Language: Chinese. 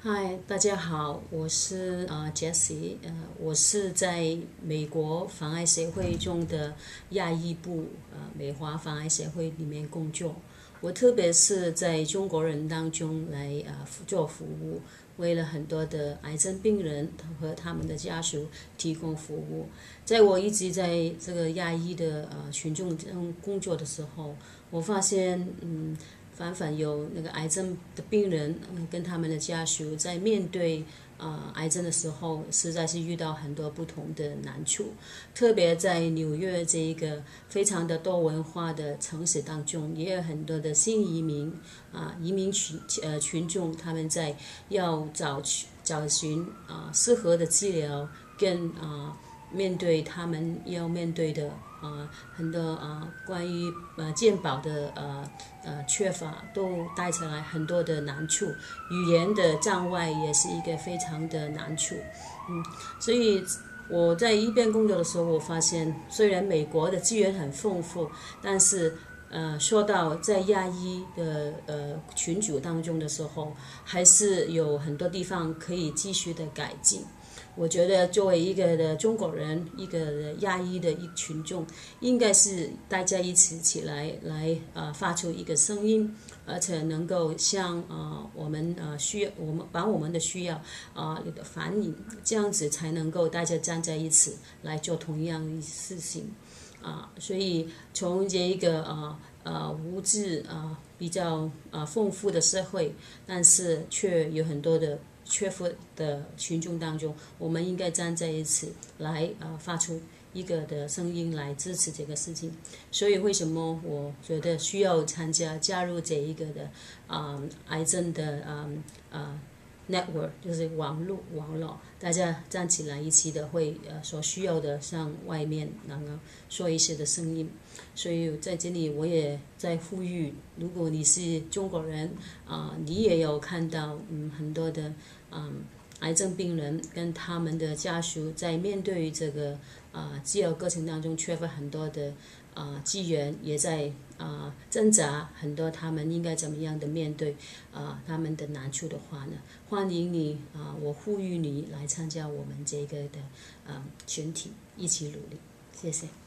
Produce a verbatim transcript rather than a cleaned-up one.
嗨，大家好，我是呃 Jessy，呃，我是在美国防癌协会中的亚裔部呃美华防癌协会里面工作。我特别是在中国人当中来呃做服务，为了很多的癌症病人和他们的家属提供服务。在我一直在这个亚裔的呃群众中工作的时候，我发现嗯。反反有那个癌症的病人，嗯，跟他们的家属在面对呃癌症的时候，实在是遇到很多不同的难处。特别在纽约这一个非常的多文化的城市当中，也有很多的新移民啊、移民群呃群众，他们在要找找寻啊、适合的治疗跟啊。面对他们要面对的呃很多呃关于呃健保的呃呃缺乏，都带出来很多的难处，语言的障碍也是一个非常的难处，嗯，所以我在一边工作的时候，我发现虽然美国的资源很丰富，但是呃，说到在亚裔的呃群组当中的时候，还是有很多地方可以继续的改进。我觉得作为一个的中国人，一个亚裔的一群众，应该是大家一起起来来呃发出一个声音，而且能够向呃我们呃需要我们把我们的需要啊呃反映，这样子才能够大家站在一起来做同样的事情啊、呃。所以从这一个呃呃无知啊、呃、比较呃丰富的社会，但是却有很多的缺乏的群众当中，我们应该站在一起来呃发出一个的声音来支持这个事情。所以为什么我觉得需要参加加入这一个的啊、呃、癌症的啊啊、呃、network， 就是网络网络，大家站起来一起的会呃所需要的向外面能够说一些的声音。所以在这里我也在呼吁，如果你是中国人啊、呃，你也有看到嗯很多的嗯癌症病人跟他们的家属在面对这个啊、呃、治疗过程当中缺乏很多的啊、呃、资源，也在啊、呃、挣扎很多他们应该怎么样的面对啊、呃、他们的难处的话呢，欢迎你啊、呃、我呼吁你来参加我们这个的啊、呃、群体，一起努力，谢谢。